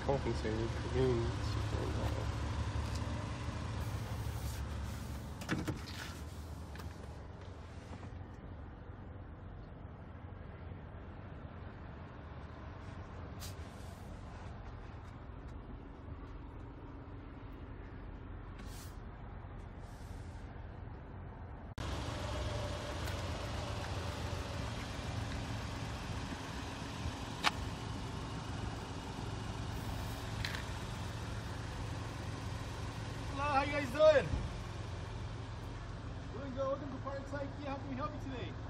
compensated for getting super involved. How you guys doing? Doing good. Welcome to Park Psyche. How can we help you today?